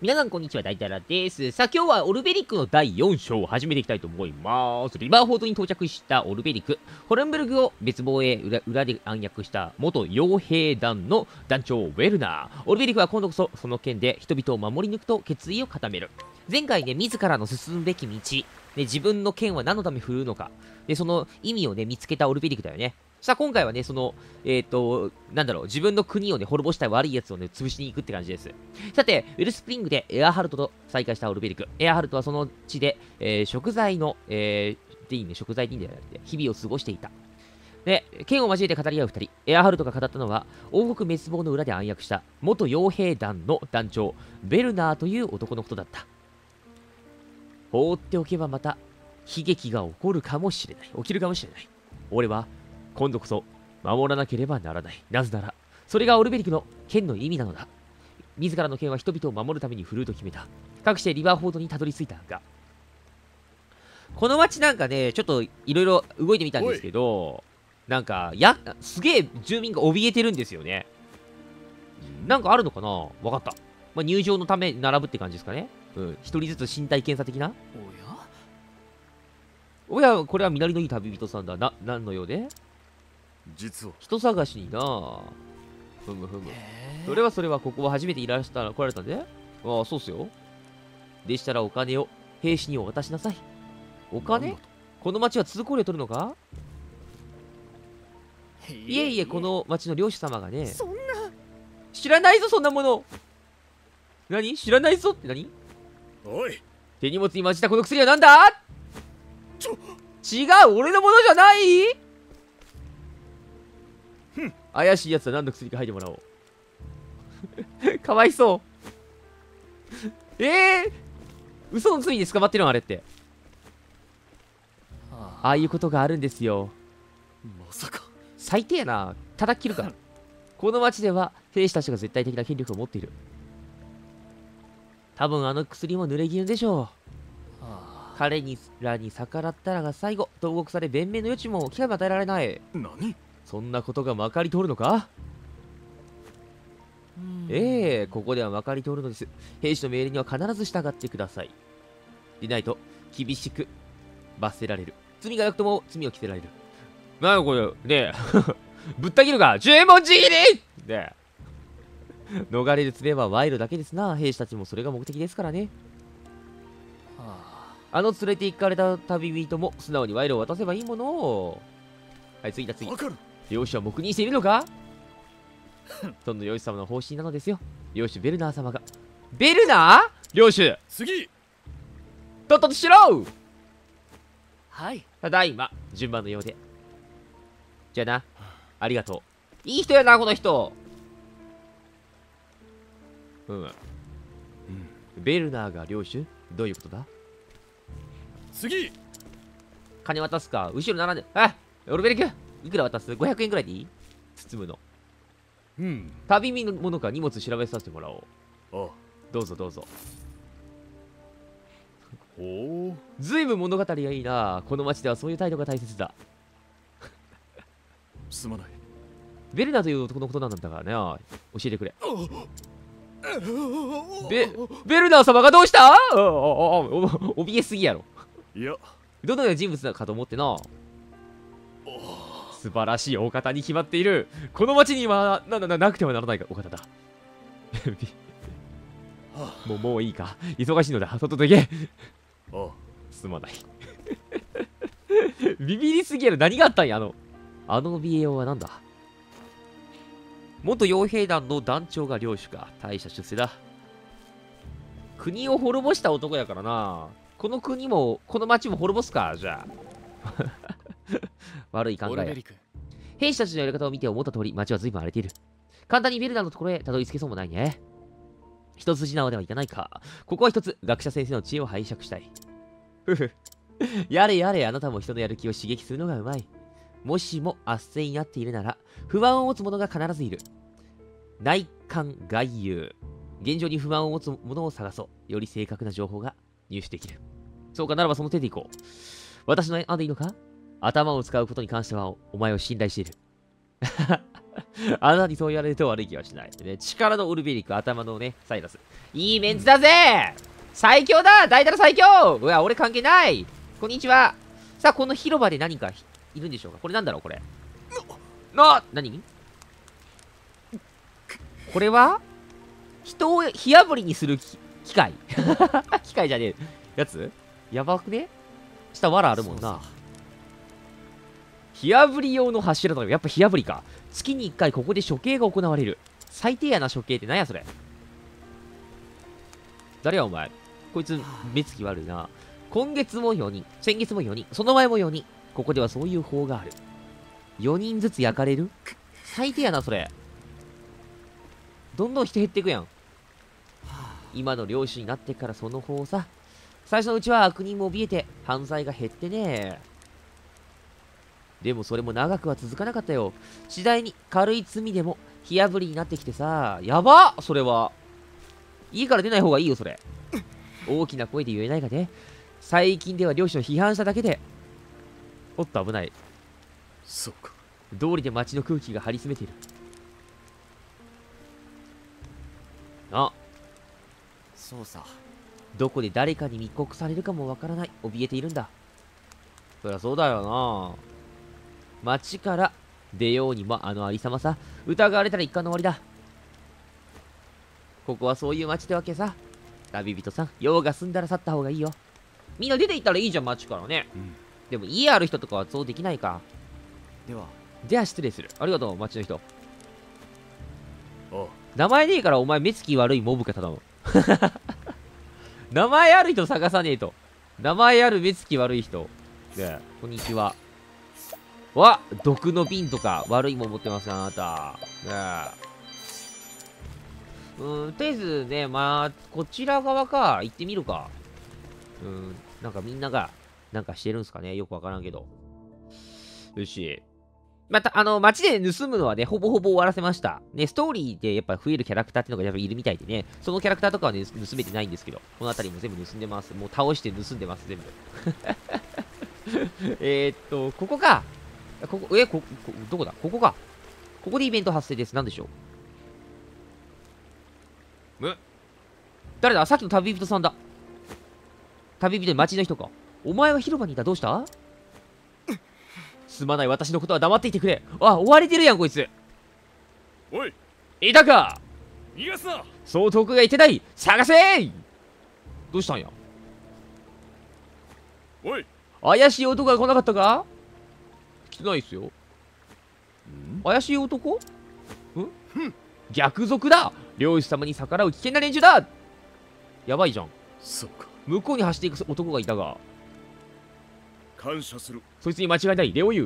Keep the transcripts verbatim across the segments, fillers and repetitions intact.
皆さんこんにちは、大太郎です。さあ今日はオルベリックのだいよん章を始めていきたいと思います。リバーフォートに到着したオルベリック、ホルンブルグを別房へ 裏, 裏で暗躍した元傭兵団の団長ウェルナー。オルベリックは今度こそその剣で人々を守り抜くと決意を固める。前回ね、自らの進むべき道、ね、自分の剣は何のため振るうのか、でその意味をね、見つけたオルベリックだよね。さあ今回はね、その、えっ、ー、と、なんだろう、自分の国をね、滅ぼしたい悪い奴をね、潰しに行くって感じです。さて、ウェルスプリングでエアハルトと再会したオルベリク。エアハルトはその地で、えー、食材の、えー、でいいね、食材でいいんだよね。日々を過ごしていた。で、剣を交えて語り合う二人。エアハルトが語ったのは、王国滅亡の裏で暗躍した元傭兵団の団長、ベルナーという男のことだった。放っておけばまた、悲劇が起こるかもしれない。起きるかもしれない。俺は、今度こそ守らなければならない。なぜなら、それがオルベリクの剣の意味なのだ。自らの剣は人々を守るために振るうと決めた。かくしてリバーフォードにたどり着いたが、この街なんかね、ちょっといろいろ動いてみたんですけど、なんか、や、すげえ住民が怯えてるんですよね。なんかあるのかな？わかった。まあ、入場のため並ぶって感じですかね。うん。一人ずつ身体検査的な。おやおや、これは実りのいい旅人さんだ。な、何のようで？ 実は人探しにな。ふむふむ。それはそれは、ここは初めていらした来られたんで？ああ、そうっすよ。でしたらお金を兵士にお渡しなさい。お金？この町は通行料取るのか？いえいえ、この町の領主様がね。そんな。知らないぞ、そんなもの。何？知らないぞって何？ おい。 手荷物に混じったこの薬は何だ？ちょ、違う、俺のものじゃない？怪しいやつは何の薬か吐いてもらおう。かわいそう。ええー、嘘の罪で捕まってるのあれって。ああいうことがあるんですよ。 まさか。 最低やな。叩き切るから。この町では兵士たちが絶対的な権力を持っている。多分あの薬も濡れ衣でしょう。彼にらに逆らったらが最後、投獄され弁明の余地も機会も与えられない。 何？ そんなことがまかり通るのか？ええー、ここではまかり通るのです。兵士の命令には必ず従ってください。でないと、厳しく罰せられる。罪がなくとも罪を着せられる。なにこれ、ねえ、ぶった切るか、十文字切りねえ。逃れる術は賄賂だけですな。兵士たちもそれが目的ですからね。あの連れて行かれた旅人も素直に賄賂を渡せばいいものを。はい、次だ次。領主は黙認しているのか？その領主様の方針なのですよ。領主ベルナー様が。ベルナー？領主次とっととしろ！ はい。 ただいま、順番のようで。じゃあな、ありがとう。いい人やな、この人。うん。うん、ベルナーが領主？どういうことだ？ 次金渡すか？後ろ並んで。あ、オルベリクいくら渡す？ ごひゃく 円くらいでいい？包むの。 うん。 旅人のものか荷物調べさせてもらおう。 ああ、 どうぞどうぞ。 おお。 ずいぶん物語がいいな。この町ではそういう態度が大切だ。 すまない。 ベルナーという男のことなんだからね。教えてくれ。ベ、ベルナー様がどうした？お怯えすぎやろ。 いや、 どのような人物だかと思ってな。素晴らしいお方に決まっている。この町にはな、な、なくてはならないお方だ。もう、もういいか。忙しいのだ。とっとと行け。 ああ、 すまない。ビビりすぎやろ。何があったんや、あの。あの怯えようはなんだ？元傭兵団の団長が領主か。大した出世だ。国を滅ぼした男やからな。この国も、この町も滅ぼすか、じゃあ。悪い考えや。兵士たちのやり方を見て思った通り、町は随分荒れている。簡単にベルナーのところへたどり着けそうもないね。一筋縄ではいかないか。ここは一つ、学者先生の知恵を拝借したい。ふふ。やれやれ、あなたも人のやる気を刺激するのがうまい。もしも圧政になっているなら、不満を持つ者が必ずいる。内観外遊。現状に不満を持つ者を探そう。より正確な情報が入手できる。そうかならばその手でいこう。私の案でいいのか？頭を使うことに関してはお前を信頼している。 あなたにそう言われると悪い気はしない。ね、力のオルベリック、頭のね、サイラス。いいメンツだぜ、最強だ、大太郎最強。うわ、俺関係ない。こんにちは。さあ、この広場で何かいるんでしょうか。これなんだろう、これ。な、何これは人を火炙りにする機械機械じゃねえやつやばくね。下藁あるもんな。火炙り用の柱だよ。やっぱ火炙りか。月にいっかいここで処刑が行われる。最低やな、処刑って何やそれ。誰やお前。こいつ目つき悪いな。今月もよにん、先月もよにん、その前もよにん。ここではそういう法がある。よにんずつ焼かれる。最低やなそれ。どんどん人減っていくやん。今の漁師になってからその方さ。最初のうちは悪人も怯えて犯罪が減ってね。でもそれも長くは続かなかったよ。次第に軽い罪でも火炙りになってきてさ。やばっそれは。家から出ない方がいいよそれ。大きな声で言えないがね。最近では漁師を批判しただけで。おっと危ない。 そうか。 道理で街の空気が張り詰めている。あ、 そうさ。 どこで誰かに密告されるかもわからない。怯えているんだ。そりゃそうだよな。街から出ようにもあのありさまさ。疑われたら一巻の終わりだ。ここはそういう街ってわけさ。旅人さん、用が済んだら去った方がいいよ。みんな出て行ったらいいじゃん、街からね。 うん。 でも家ある人とかはそうできないか。 では。 では失礼する。ありがとう、街の人。 ああ。 名前ねえからお前目つき悪いモブか頼む。名前ある人探さねえと。名前ある目つき悪い人。ねえ、こんにちは。わ、毒の瓶とか悪いもん持ってますね、あなた。ねえ。うん、とりあえずね、まあ、こちら側か、行ってみるか。うん、なんかみんなが、なんかしてるんすかね、よくわからんけど。よし。また、あの、街で盗むのはね、ほぼほぼ終わらせました。ね、ストーリーでやっぱ増えるキャラクターっていうのがやっぱいるみたいでね、そのキャラクターとかはね、盗めてないんですけど、この辺りも全部盗んでます。もう倒して盗んでます、全部。えーっと、ここか。ここ、え、こ、こ、どこだここか。ここでイベント発生です。なんでしょう。え誰ださっきの旅人さんだ。旅人で街の人か。お前は広場にいた。どうした？すまない、私のことは黙っていてくれ。あ、追われてるやん、こいつ。 おい、 いたか。 逃がすな。 そう遠くが言ってない。探せー。どうしたんや。 おい。 怪しい男が来なかったか。来てないっすよ。 ん怪しい男？ん？逆賊だ。漁師様に逆らう危険な連中だ。やばいじゃん。 そっか。 向こうに走っていく男がいたが、 感謝する。 そいつに間違いない。レオユ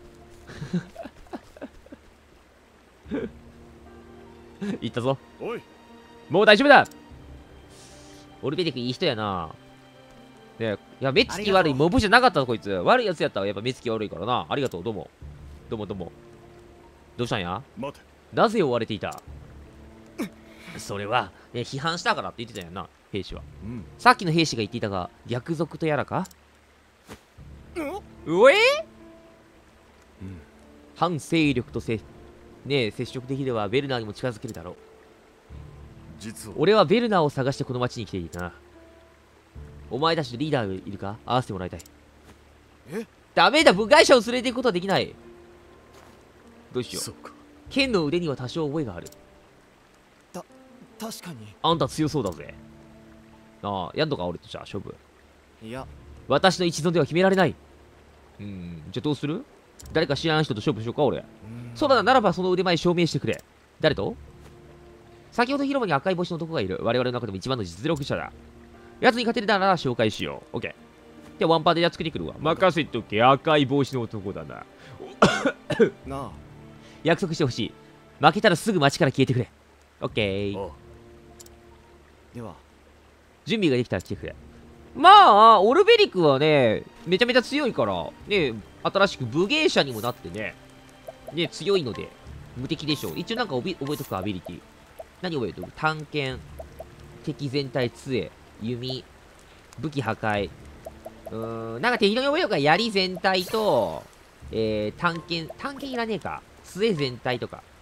行ったぞ。 おい。 もう大丈夫だ。オルベリクいい人やな。ねいや、目つき悪いモブじゃなかったぞ、こいつ。悪いやつやったわ。やっぱ目つき悪いからな。ありがとう、どうも。どうもどうも。どうしたんや。 待て。 なぜ追われていた。それは、ね、批判したからって言ってたんやな、兵士は。 うん。 さっきの兵士が言っていたが、逆賊とやらか。 うん。 うえうん。 反勢力とせ、ねえ、接触できればベルナーにも近づけるだろう。 実は。 俺はベルナーを探してこの町に来ていたな。お前たちのリーダーいるか。会わせてもらいたい。 え？ ダメだ、部外者を連れて行くことはできない。どうしよう。 そっか。 剣の腕には多少覚えがある。 た、確かに。 あんた強そうだぜ。ああ、やんのか俺とじゃあ勝負。 いや、 私の一存では決められない。うーん、じゃあどうする。誰か知らん人と勝負しようか俺。そうだな、ならばその腕前証明してくれ。誰と。先ほど広場に赤い帽子の男がいる。我々の中でも一番の実力者だ。奴に勝てるなら紹介しよう。オッケー。で、ワンパーでやっつけてくるわ。任せとけ、赤い帽子の男だな。 なあ。 約束してほしい。負けたらすぐ街から消えてくれ。オッケー。 ああ。 では。 準備ができたら来てくれ。まあ、オルベリクはね、めちゃめちゃ強いから、ね、新しく武芸者にもなってね、ね、強いので、無敵でしょう。一応なんか覚えとくか、アビリティ。何覚えておく。探検、敵全体、杖、弓、武器破壊。うーん、なんか適当に覚えようか。槍全体と、えー、探検、探検いらねえか。杖全体とか。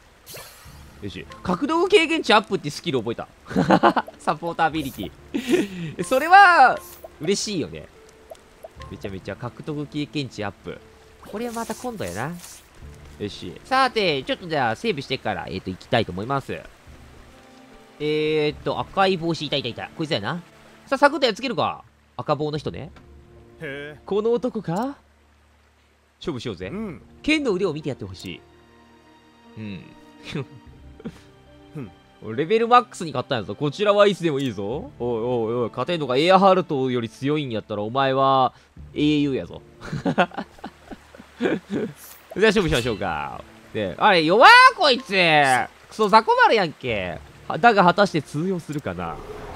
よし、格闘経験値アップってスキル覚えた。サポータービリティ。それは、嬉しいよね。めちゃめちゃ格闘経験値アップ。これはまた今度やな。よし。さて、ちょっとじゃあ、セーブしてから、えっと、行きたいと思います。えーっと、赤い帽子、いたいたいた。こいつやな。さあ、サクッとやっつけるか。赤帽の人ね。 へえ。 この男か勝負しようぜ。 うん。 剣の腕を見てやってほしい。うん。レベルマックスに勝ったんやぞ。こちらはいつでもいいぞ。おいおいおい、勝てんのか。エアハルトより強いんやったら、お前は英雄やぞ。じゃあ勝負しましょうか。で、あれ、弱ーこいつ。クソ雑魚丸やんけ。だが果たして通用するかな。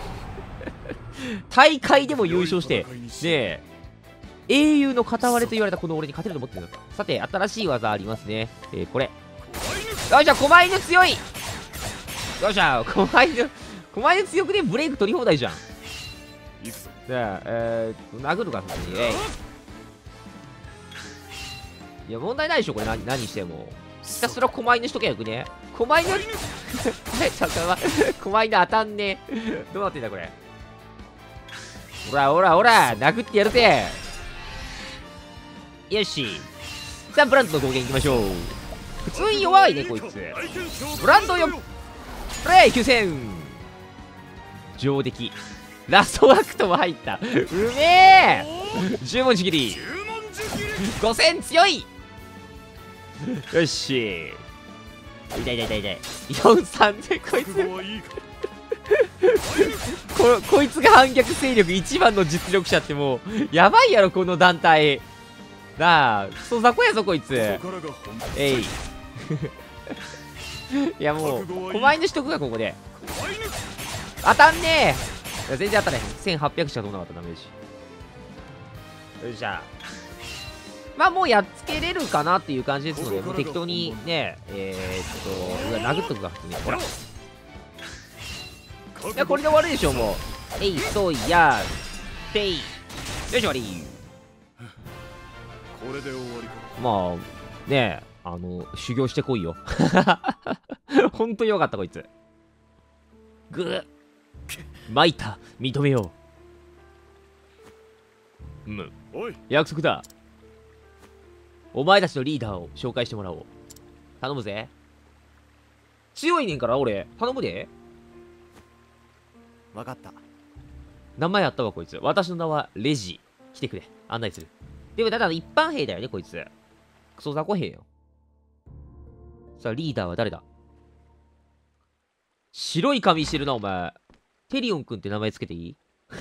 大会でも優勝して、ねえ、英雄の片割れと言われたこの俺に勝てると思ってるのか。さて、新しい技ありますね。えー、これ。よいしょ、狛犬強い。よっしゃ、狛犬、狛犬強くね、ブレイク取り放題じゃん。 行くぞ。 じゃあ、えー、殴るか、普通に。えい。いや、問題ないでしょ、これ、何、何しても。ひたすら狛犬しとけよくね。狛犬ちょっと待って、狛犬当たんねえ。どうなってんだ、これ。ほらほらほら、殴ってやるぜ。よし。さあ、ブランドの攻撃いきましょう。普通に弱いね、こいつ。ブランドよ。プレイきゅうせん上出来。ラストアクトも入った。うめえ十文字切りごせん強い。よし。痛い痛い痛い痛い。よんさんでこいつここいつが反逆勢力一番の実力者ってもうやばいやろこの団体なあ。クソ雑魚やぞこいつ。えいいやもう狛犬しとくかここで。当たんねえ。いや全然当たらへん。せんはっぴゃくしか取らなかったダメージ。よっしゃ。まあもうやっつけれるかなっていう感じですので、もう適当にねえー、っとうわ殴っとくか普通に。ほら、いやこれで終わるでしょもう。えいそういやてい。よし終わり。 これで終わりか。 まあねえ、あの修行してこいよ。ほんとよかったこいつ。ぐっ参った、認めよう。うん、 おい約束だ。お前たちのリーダーを紹介してもらおう。頼むぜ。強いねんから俺頼むで。 わかった。 名前あったわこいつ。私の名はレジ。来てくれ、案内する。でもただの一般兵だよねこいつ。クソ雑魚兵よ。さあリーダーは誰だ。白い髪してるなお前。テリオン君って名前つけていい？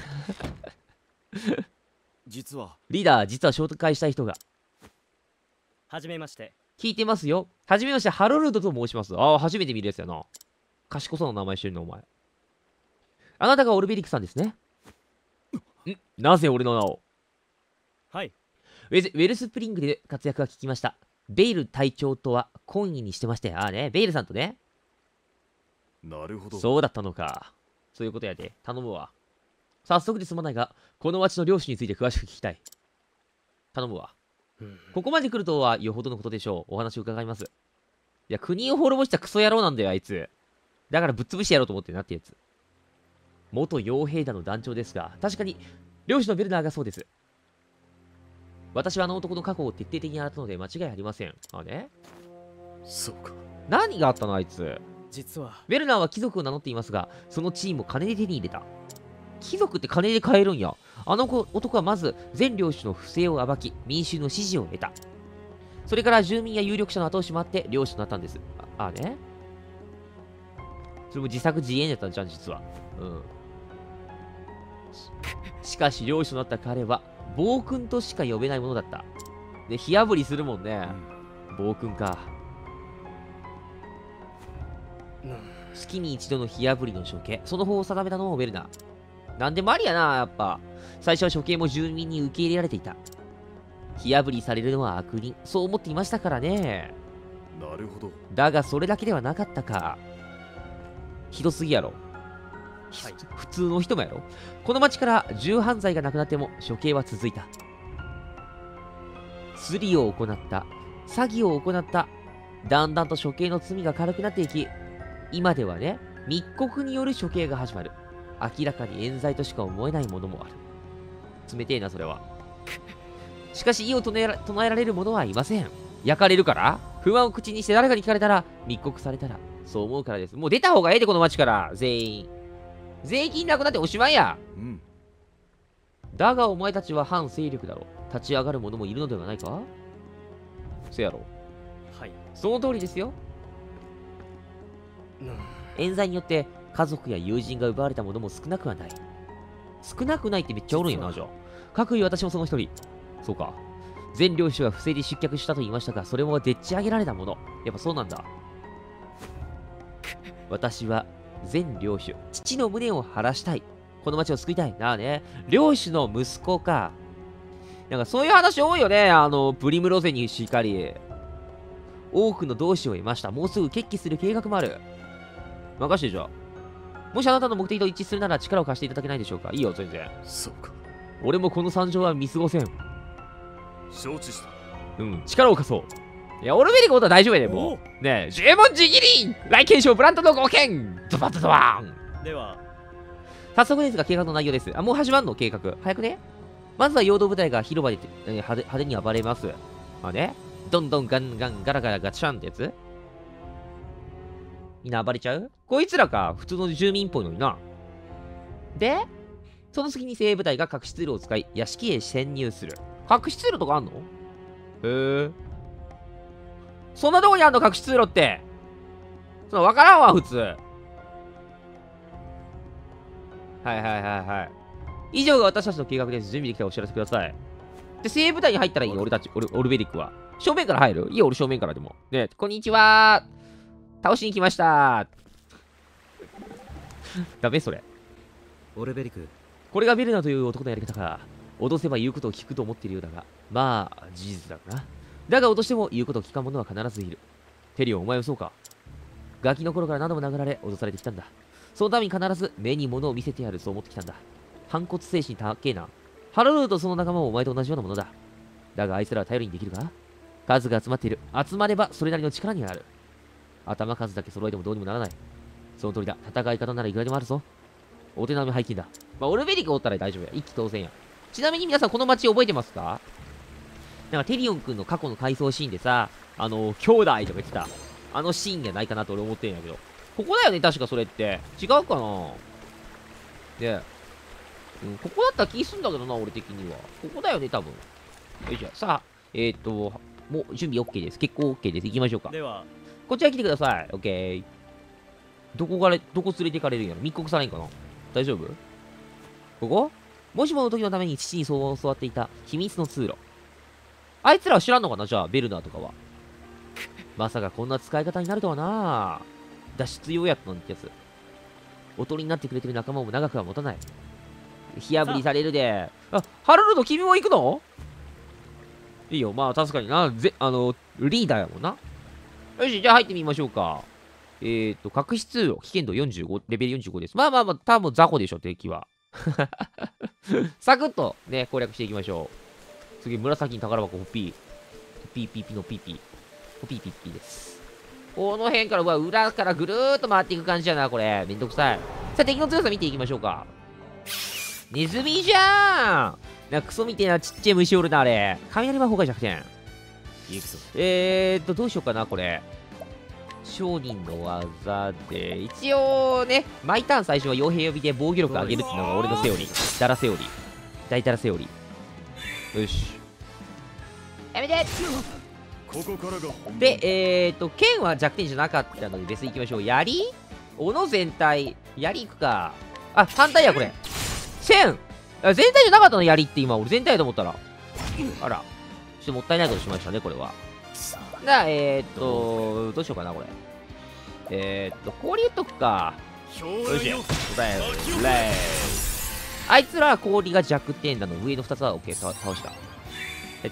実はリーダー、実は紹介したい人が。 はじめまして。 聞いてますよ。はじめまして、ハロルドと申します。ああ、初めて見るやつやな。賢そうな名前してるのお前。あなたがオルベリックさんですね。んなぜ俺の名を。 はい。 ウェズウェルスプリングで活躍が聞きました。ベイル隊長とは懇意にしてまして。ああね、ベイルさんとね。 なるほど。 そうだったのか。そういうことやで。頼むわ。早速ですまないが、この町の領主について詳しく聞きたい。頼むわ。ここまで来るとはよほどのことでしょう。お話を伺います。いや、国を滅ぼしたクソ野郎なんだよ、あいつ。だからぶっ潰してやろうと思ってるなってやつ。元傭兵団の団長ですが、確かに、領主のベルナーがそうです。私はあの男の過去を徹底的に洗ったので間違いありません。あね。 そうか。 何があったのあいつ。 実はベルナーは貴族を名乗っていますが、その地位も金で手に入れた。貴族って金で買えるんや。あの子男はまず全領主の不正を暴き、民衆の支持を得た。それから住民や有力者の後押しもあって領主となったんです。ああね。それも自作自演やったんじゃん、実は。うん。しかし領主となった彼は暴君としか呼べないものだった。で、火あぶりするもんね。暴君か。月に一度の火あぶりの処刑。その方を定めたのもベルナー。なんでもありやな、やっぱ。最初は処刑も住民に受け入れられていた。火あぶりされるのは悪人。そう思っていましたからね。 なるほど。 だがそれだけではなかったか。ひどすぎやろ。 はい。 普通の人もやろ。この町から銃犯罪がなくなっても処刑は続いた。スリを行った。詐欺を行った。だんだんと処刑の罪が軽くなっていき、 今ではね、密告による処刑が始まる。明らかに冤罪としか思えないものもある。冷てえな、それは。しかし、意を唱えら唱えられる者はいません。焼かれるから、不満を口にして誰かに聞かれたら、密告されたら、そう思うからです。もう出た方がええで、この町から、全員。税金なくなっておしまいや。 うん。 だが、お前たちは反勢力だろう。立ち上がる者もいるのではないか？せやろ。 はい。 その通りですよ。冤罪によって家族や友人が奪われたものも少なくはない。少なくないってめっちゃおるんやな、じゃあ。各位私もその一人。そうか。全領主が不正で失脚したと言いましたが、それもでっち上げられたもの。やっぱそうなんだ。私は全領主、父の無念を晴らしたい。この町を救いたい。なあね。領主の息子か。なんかそういう話多いよね。あの、プリムロゼにしかり。多くの同志を得ました。もうすぐ決起する計画もある。任してじゃあ。もしあなたの目的と一致するなら力を貸していただけないでしょうか。いいよ、全然。 そうか。 俺もこの惨状は見過ごせん。 承知した。 うん、力を貸そう。いや、オルベリコとは大丈夫やで、もう。ねえ、十文字切り来剣賞ブランドの合剣ドバドバーン。 では、 早速ですが、計画の内容です。あ、もう始まんの計画。早くね。まずは陽動部隊が広場で、えー、派手派手に暴れます。まあね。どんどんガンガンガラガラガチャンってやつみんな暴れちゃう？こいつらか、普通の住民っぽいのにな。で、その次に精鋭部隊が隠し通路を使い、屋敷へ潜入する。隠し通路とかあんの？へえ。そんなとこにあんの隠し通路って。そのわからんわ、普通。はいはいはいはい。以上が私たちの計画です。準備できたらお知らせください。で、精鋭部隊に入ったらいいよ、俺たち、俺、オルベリックは。正面から入る？いいよ、俺正面からでも。ね、こんにちはー。倒しに来ましたダメそれ。 オルベリク。 これがベルナという男のやり方か。脅せば言うことを聞くと思っているようだが、まあ、事実だな。だが脅しても言うことを聞かん者は必ずいる。テリオン、お前はそうか。ガキの頃から何度も殴られ、脅されてきたんだ。そのために必ず目に物を見せてやる、そう思ってきたんだ。反骨精神高えな。ハロルドとその仲間もお前と同じようなものだ。だがあいつらは頼りにできるか？数が集まっている。集まればそれなりの力になる。頭数だけ揃えてもどうにもならない。その通りだ。戦い方ならいくらでもあるぞ。お手並み拝見だ。まあ、オルベリクおったら大丈夫や。一気当然や。ちなみに皆さんこの街覚えてますか？なんかテリオン君の過去の回想シーンでさ、あの、兄弟とか言ってた。あのシーンじゃないかなと俺思ってるんやけど。ここだよね、確かそれって。違うかなで、うん、ここだったら気すんだけどな、俺的には。ここだよね、多分。よいしょ。さあ、えーっと、もう準備 OK です。結構 OK です。行きましょうか。 では、 こちら来てください。OK。どこがれ、どこ連れて行かれるんやろ？密告されんかな？大丈夫？ここ？もしもの時のために父にそう教わっていた秘密の通路。あいつらは知らんのかな？じゃあ、ベルナーとかは。まさかこんな使い方になるとはな。脱出用やったなんてやつ。おとりになってくれてる仲間も長くは持たない。火あぶりされるで。あ、ハルルド君も行くの？いいよ。まあ確かにな。ぜ、あの、リーダーやもんな。よし、じゃあ入ってみましょうか。えーと、隠し通路、危険度よんじゅうご、レベルよんじゅうごです。まあまあまあ、多分雑魚でしょ、敵は。サクッとね、攻略していきましょう。次、紫に宝箱、ホッピー。ホッピーピーピーのピーピー。ホッピーピーピーです。この辺から、うわ、裏からぐるーっと回っていく感じやな、これ。めんどくさい。さあ、敵の強さ見ていきましょうか。ネズミじゃーん！なんかクソみてえなちっちゃい虫おるな、あれ。雷魔法が弱点。えーっと、どうしようかな、これ。商人の技で、一応ね、毎ターン最初は傭兵呼びで防御力上げるっていうのが俺のセオリー。ダラセオリー。大ダラセオリー。よし。やめて！ ここからが本番。 で、えーっと、剣は弱点じゃなかったので、別に行きましょう。槍？斧全体。槍いくか。あ、反対や、これ。線！あ、全体じゃなかったの、槍って今。俺全体だと思ったら。あら。ちょっともったいないことしましたね、これは。な、えー、っと、どうしようかな、これ。えー、っと、氷打っとくか。よし。答える。あいつらは氷が弱点なの。上のふたつは OK。倒した。はい、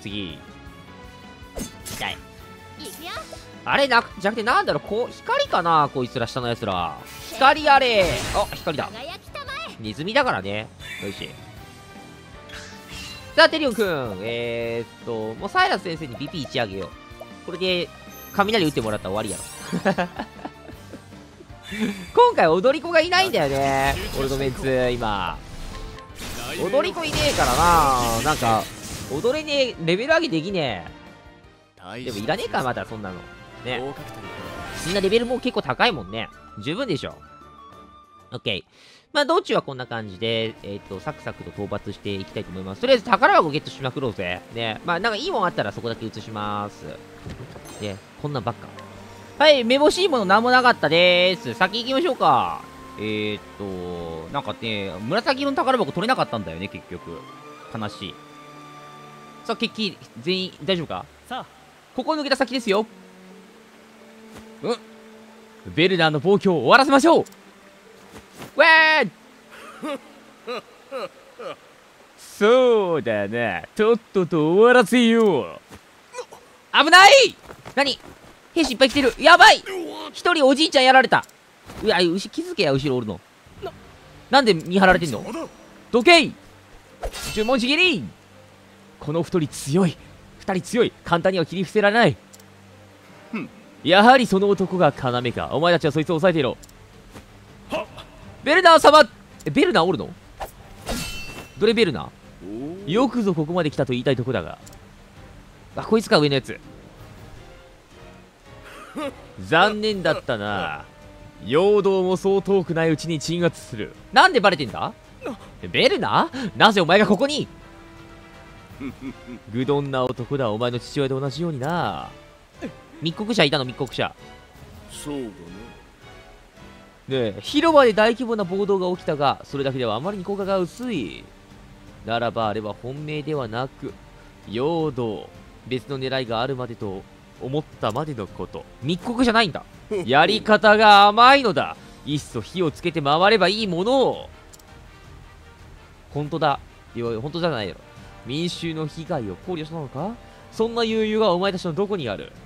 次。痛い。あれな、弱点なんだろう、こう、光かな、こいつら、下のやつら。光あれ。あ、光だ。ネズミだからね。よし。さあ、テリオンくん。えー、っと、もうサイラス先生に ビーピーいち あげよう。これで、雷打ってもらったら終わりやろ。 今回踊り子がいないんだよね、俺のメンツ今。踊り子いねえからな。なんか踊れねえ、レベル上げできねえ。でもいらねえか、またそんなのね。 合格点みんなレベルも結構高いもんね。十分でしょ。オッケー。まあ道中はこんな感じで、えっ、とサクサクと討伐していきたいと思います。とりあえず宝箱ゲットしまくろうぜ。ね、まあなんかいいもんあったらそこだけ移します。ね、こんなんばっか。はい、めぼしいものなんもなかったでーす。先行きましょうか。えー、っと、なんかね、紫色の宝箱取れなかったんだよね、結局。悲しい。さあ、決起、全員大丈夫か？ さあ、 ここを抜けた先ですよ。うん。ベルナーの暴挙を終わらせましょう。わーそうだな。とっとと終わらせよう。危ない！何？兵士いっぱい来てる。やばい！一人おじいちゃんやられた。うわ、牛気づけや、後ろおるの。な、なんで見張られてんの？どけい！呪文ちぎり！この二人強い。二人強い。簡単には切り伏せられない。やはりその男が要か。お前たちはそいつを抑えていろ。ベルナー様！え、ベルナーおるの？どれベルナー？よくぞここまで来たと言いたいとこだが。あ、こいつか、上のやつ。残念だったな。陽動もそう遠くないうちに鎮圧する。なんでバレてんだ？ベルナー？なぜお前がここに？愚鈍な男だ、お前の父親と同じようにな。密告者いたの？密告者。 そうだね。 ねえ、広場で大規模な暴動が起きたが、それだけではあまりに効果が薄い。ならばあれは本命ではなく、陽動、別の狙いがあるまでと思ったまでのこと。密告じゃないんだ。やり方が甘いのだ。いっそ火をつけて回ればいいものを。本当だ。いや、本当じゃないよ。民衆の被害を考慮したのか？そんな余裕がお前たちのどこにある？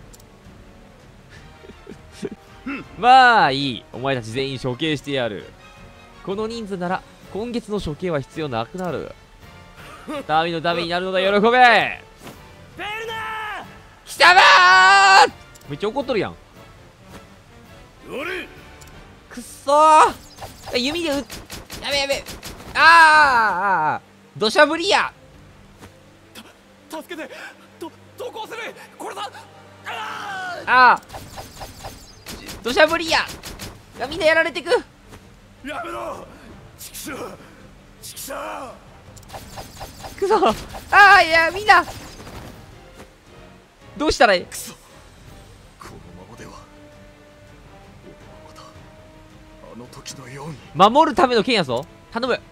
まあいい。お前たち全員処刑してやる。この人数なら今月の処刑は必要なくなる。民のためになるのだ。喜べ。ベルナー！貴様ー！めっちゃ怒っとるやん。くっそー！弓で撃っ、やべやべ。あーあー、土砂降りや。 助けて。と投降する。これだ。 ああ、土砂降りや。みんなやられてく。 やめろ。ちくしょう。ちくしょう。 くそ。ああ、いや、みんなどうしたらいい？ くそ。このままでは俺はまたあの時のように。 守るための剣やぞ。頼む。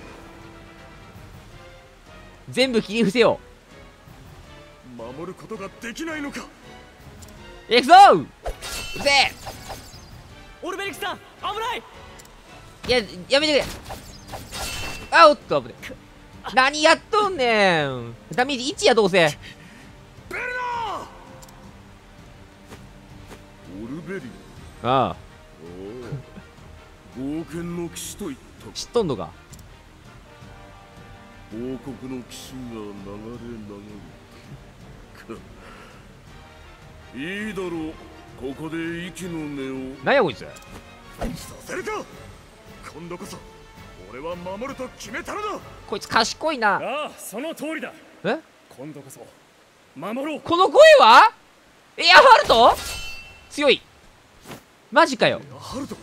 全部切り伏せよ守ることができないのか。 う。いくぞー。うるせえ。 オルベリクさん、危ない。 いや、やめてくれ。あ、おっと、危ねえ。何やっとんねん。ダメージいちや、どうせ。 ベルナー！オルベリー。 ああ、 おお冒険の騎士と言った知っとんのか。 王国の騎士が流れ流れか。いいだろう。ここで息の根を何やこいつ。 させるか。今度こそ俺は守ると決めたのだ。 こいつ賢いな。 ああ、その通りだ。 え、 今度こそ守ろう。 この声はエアハルト？強い。マジかよ。 ハルト、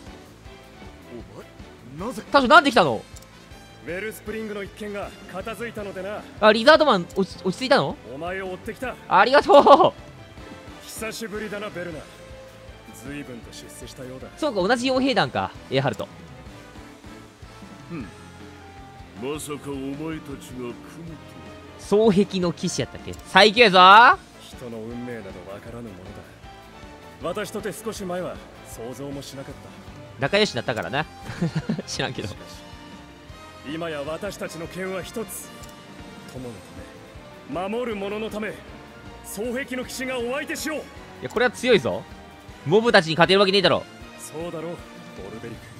お前なぜ？ 大将なんで来たの？ ウェルスプリングの一件が片付いたのでな。 あ、リザードマン落ち、落ち着いたの？ お前を追ってきた。 ありがとう。 久しぶりだな、ベルナ。随分と出世したようだ。 そうか、同じ傭兵団か、エアハルト。 うんまさかお前たちが組むと。 双璧の騎士やったっけ？最強やぞ。 人の運命などわからぬものだ。私とて少し前は想像もしなかった。 仲良しだったからな。知らんけど。 しかし今や私たちの剣は一つ。友のため、守る者のため、双璧の騎士がお相手しよう。 いや、これは強いぞ。モブたちに勝てるわけねえだろ。 そうだろう、ボルベリク。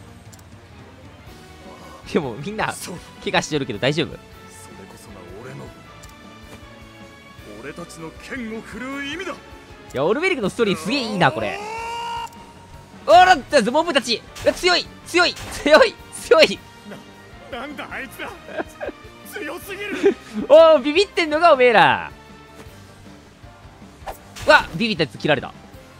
でもみんなそう、 怪我してるけど大丈夫？ それこそが俺の俺たちの剣を振るう意味だ。 いや、オルベリクのストーリーすげえいいな、これ。 おらってモブたち強い強い強い強いな、なんだあいつら強すぎるおおビビってんのがおめえら。うわビビったやつ切られた。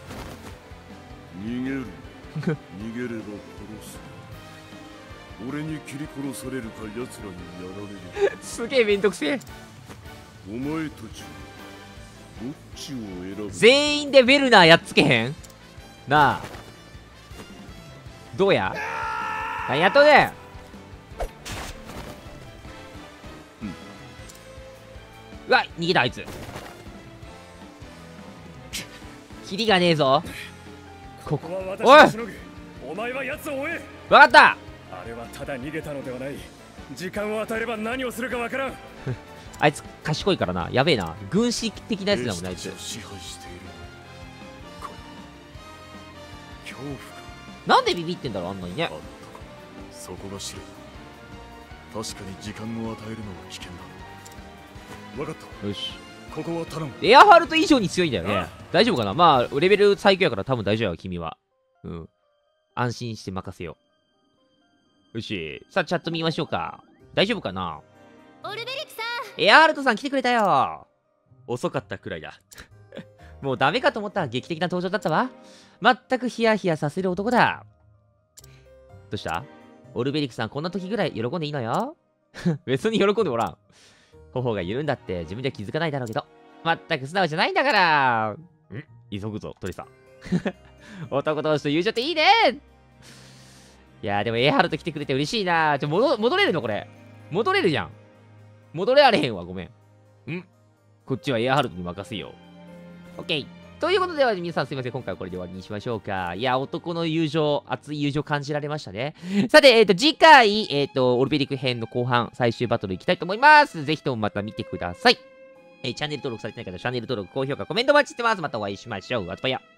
逃げる逃げれば殺す。俺に切り殺されるか奴らにやられる。 すげえめんどくせえ。 お前たちどっちを選ぶ？ 全員でベルナーやっつけへんなあ。どうや何やっとねん、うん、うわ逃げたあいつ。キリがねえぞ。 ここは私がしのぐ。お前は奴を追え。 分かった。 あれはただ逃げたのではない。時間を与えれば何をするかわからんあいつ賢いからな。やべえな。軍師的なやつだもんねあいつ。 支配している。これ恐怖か。 なんでビビってんだろうあんなにね。 あったかそこが知れば確かに時間を与えるのは危険だ。分かった。 よしここは頼む。 エアハルト以上に強いんだよね。大丈夫かな。まあレベル最強やから多分大丈夫よ君は。うん安心して任せよう。よしさあチャット見ましょうか。大丈夫かな。 オルベリクさん、 エアハルトさん来てくれたよ。遅かったくらいだもうダメかと思ったら劇的な登場だったわ。全くヒヤヒヤさせる男だ。どうした？オルベリクさんこんな時ぐらい喜んでいいのよ別に喜んでおらん。頬が緩んだって自分じゃ気づかないだろうけど、まったく素直じゃないんだから。ん急ぐぞトリさん男同士と友情っていいね。いやーでもエアハルト来てくれて嬉しいな。ちょ戻戻れるのこれ。戻れるじゃん。戻れられへんわごめん。んこっちはエアハルトに任せよう。オッケー。ということでは皆さんすいません、今回はこれで終わりにしましょうか。いや男の友情、熱い友情感じられましたね。さて、えっ、ー、と次回、えっ、ー、とオルベリク編の後半最終バトルいきたいと思います。ぜひともまた見てください。えー、チャンネル登録されてない方チャンネル登録高評価コメント待ちしてます。またお会いしましょう。あとぱや。